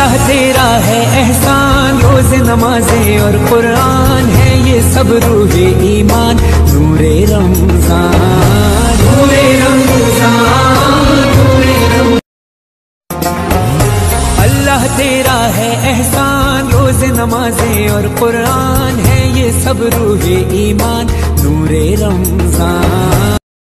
अल्लाह तेरा है एहसान, रोज़ नमाज़ें और कुरान है ये सब रूहे ईमान। नूरे रमज़ान, नूरे रमज़ान, नूरे रमज़ान। अल्लाह तेरा है एहसान, रोज़ नमाज़ें और कुरान है ये सब रूहे ईमान। नूरे रमज़ान।